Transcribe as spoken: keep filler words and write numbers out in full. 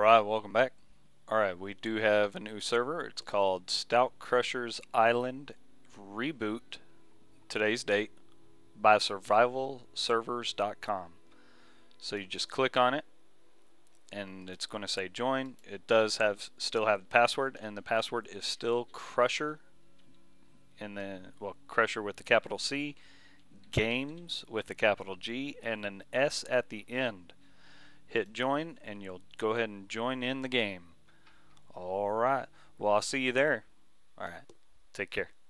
Alright, welcome back. Alright, we do have a new server. It's called Stout Crusher's Island Reboot, today's date, by survival servers dot com. So you just click on it and it's going to say join. It does have still have the password, and the password is still Crusher, and then well Crusher with the capital C, Games with the capital G, and an S at the end. Hit join and you'll go ahead and join in the game. Alright, well, I'll see you there. Alright, take care.